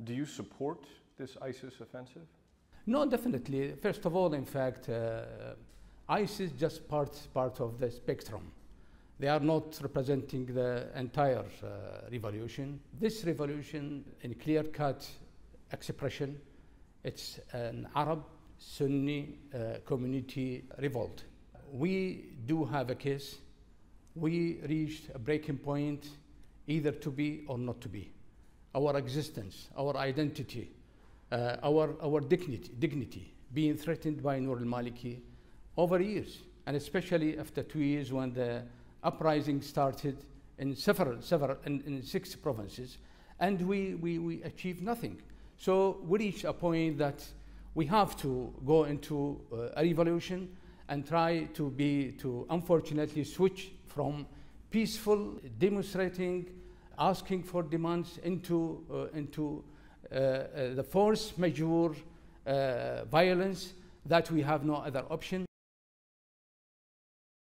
Do you support this ISIS offensive? No, definitely. First of all, in fact, ISIS is just part of the spectrum. They are not representing the entire revolution. This revolution, in clear-cut expression, it's an Arab Sunni community revolt. We do have a case. We reached a breaking point, either to be or not to be. Our existence, our identity, our dignity being threatened by Maliki over years, and especially after 2 years when the uprising started in in 6 provinces, and we achieved nothing. So we reached a point that we have to go into a revolution and try to unfortunately switch from peaceful demonstrating, asking for demands into the force majeure violence that we have no other option.